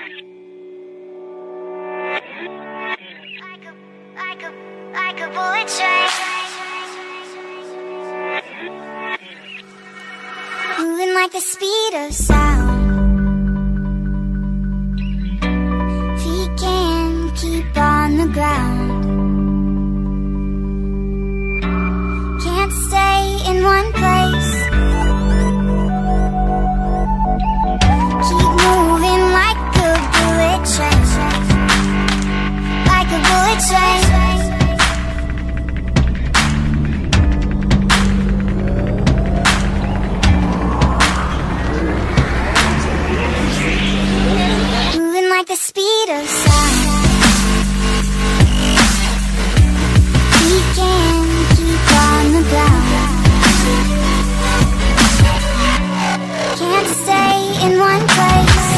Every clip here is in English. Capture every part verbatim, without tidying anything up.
Like a, like a bullet train, moving like the speed of sound. Feet can't keep on the ground. Can't stay in one place. Keep moving like a bullet train, like a bullet train. Like the speed of sound. We can keep on the ground. Can't stay in one place.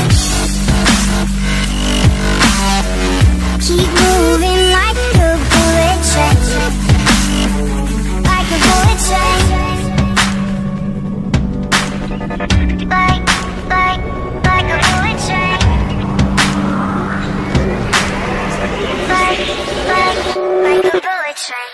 Keep moving like a bullet train, like a bullet train. Like, like, like a bullet train. Like, like, like a bullet train.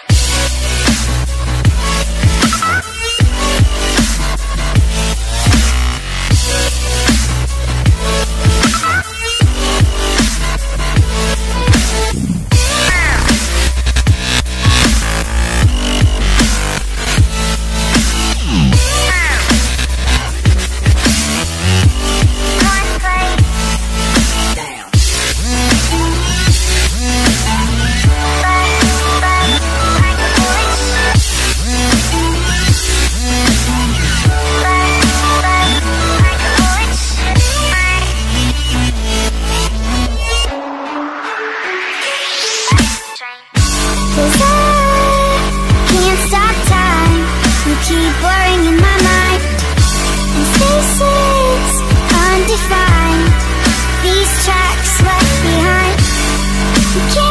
Keep blurring in my mind, and spaces undefined. These tracks left behind. You can't